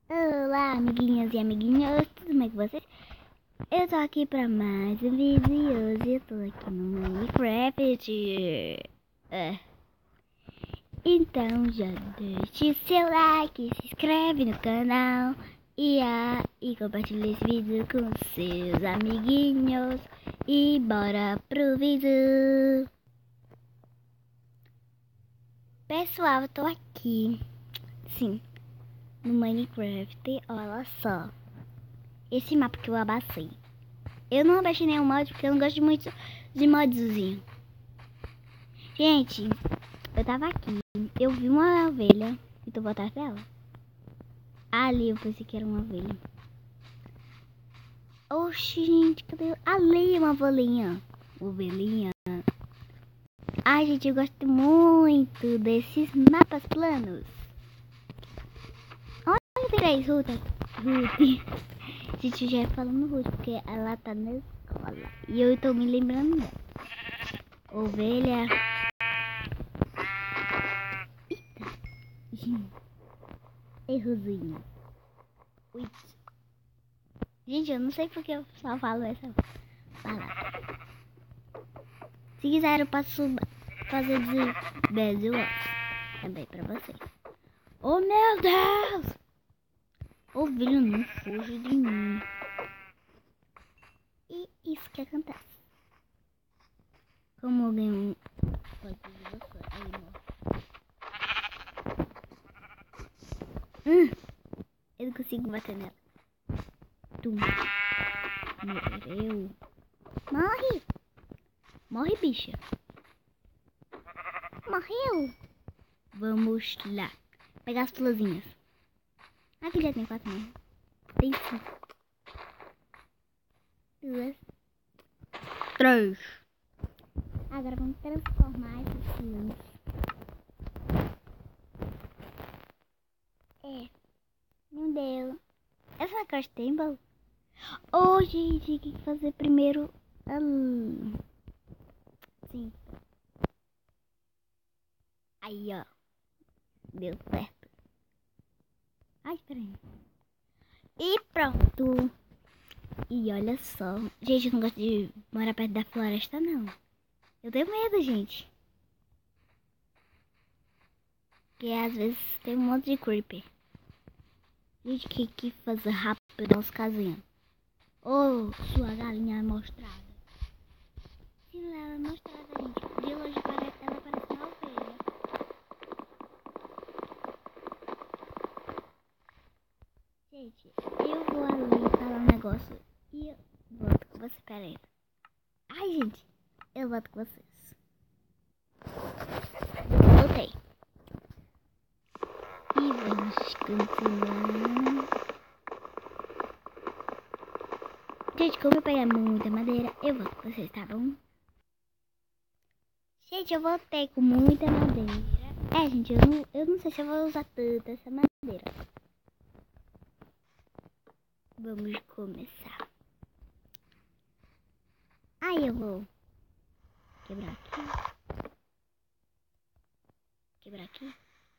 Olá, amiguinhas e amiguinhos, tudo bem com vocês? Eu tô aqui pra mais um vídeo e hoje eu tô aqui no Minecraft. Então já deixe seu like, se inscreve no canal e compartilha esse vídeo com seus amiguinhos. E bora pro vídeo. Pessoal, eu tô aqui, sim, no Minecraft. Olha só esse mapa que eu abaixei. Eu não abaixei nenhum mod porque eu não gosto muito de modzinho. Gente, eu tava aqui, eu vi uma ovelha e tô voltando atrás dela. Ali eu pensei que era uma ovelha. Oxi, gente, cadê? Ali uma ovelhinha. Ovelhinha. Ai, gente, eu gosto muito desses mapas planos. Olha, três, Ruth. Gente, já ia falando Ruth, porque ela tá na escola. E eu tô me lembrando dela. Ovelha. Eita. Errozinho. Ui. Gente, eu não sei porque eu só falo essa palavra. Se quiser, eu posso fazer de 10 também pra vocês. Oh, meu Deus! Ovelha, não fuja de mim. E isso que acontece. Como alguém pode dizer você, aí morre. Eu não consigo bater nela. Tum. Morreu. Morre! Morre, bicha. Morreu! Vamos lá. Pegar as florzinhas. Aqui já tem 4 mesmo. Tem 5. 2. 3. Agora vamos transformar esses flores. Não deu. Essa caixa tem baú? Oh, gente, tem que fazer primeiro. Sim. Aí, ó. Deu certo. Ai, peraí. E pronto. E olha só. Gente, eu não gosto de morar perto da floresta, não. Eu tenho medo, gente. Porque às vezes tem um monte de creeper. Gente, que fazer rápido as casinhas. Oh, sua galinha mostrada. Sim, ela é mostrada, gente. De longe ela parece uma ovelha. Gente, eu vou ali falar um negócio e eu volto com vocês. Pera aí. Ai, gente, eu volto com vocês. Voltei. E vamos continuar. Gente, como eu pegar muita madeira, eu volto com vocês, tá bom? Gente, eu voltei com muita madeira. Gente, eu não sei se eu vou usar tanta essa madeira. Vamos começar. Aí eu vou quebrar aqui. Quebrar aqui.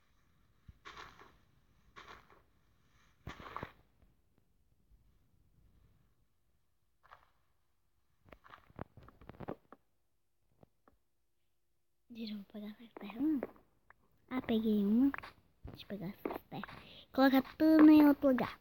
Deixa eu pegar essa terra. Ah, peguei uma. Deixa eu pegar essa terra. Colocar tudo em outro lugar.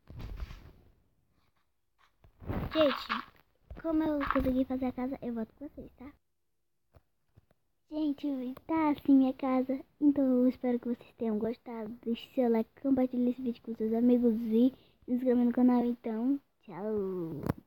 Gente, como eu consegui fazer a casa, eu volto com vocês, tá? Gente, tá assim minha casa. Então eu espero que vocês tenham gostado. Deixe seu like, compartilhe esse vídeo com seus amigos e se inscreva no canal. Então, tchau!